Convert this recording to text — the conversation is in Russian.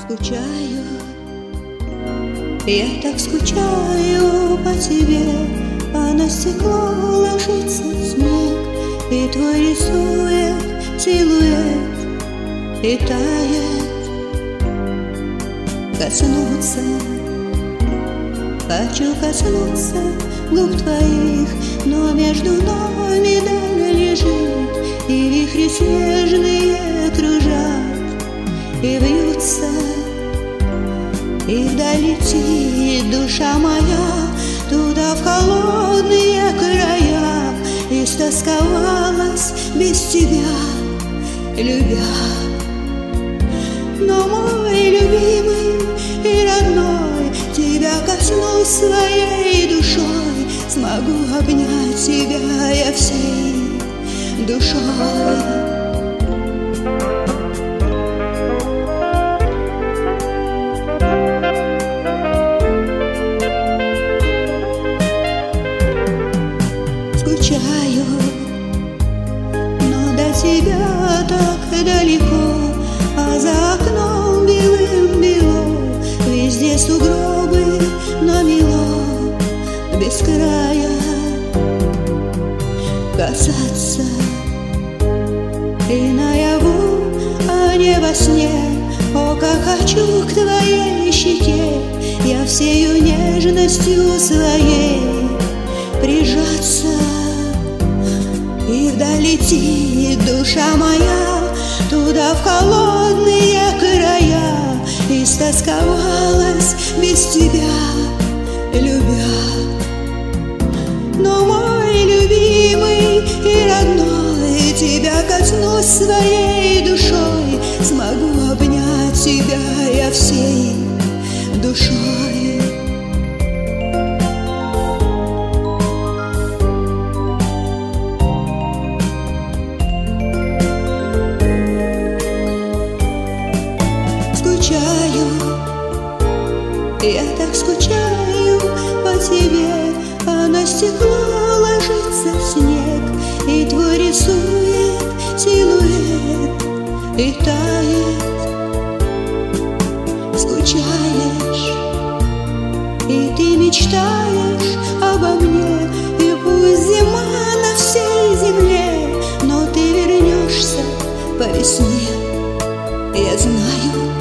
Скучаю, я так скучаю по тебе, а на стекло ложится снег, и твой рисует силуэт и тает. Коснуться, хочу коснуться губ твоих, но между нами даль лежит, и вихри снежные кружат и вьются, и вдали летит душа моя туда, в холодные края, истосковалась без тебя, любя. Но мой любимый и родной, тебя коснусь своей душой, смогу обнять тебя я всей душой. Скучаю, но до тебя так далеко, а за окном белым-бело, везде сугробы, но мило без края касаться. И наяву, а не во сне, о, как хочу к твоей щеке я всею нежностью своей прижаться. И вдали летит душа моя туда, в холодные края, истосковалась без тебя, любя. Но мой любимый и родной, тебя коснусь своей душой, смогу обнять тебя я всей душой. Скучаю, я так скучаю по тебе, а на стекло ложится снег, и твой рисует силуэт и тает. Скучаешь, и ты мечтаешь обо мне, и пусть зима на всей земле, но ты вернешься по весне, я знаю.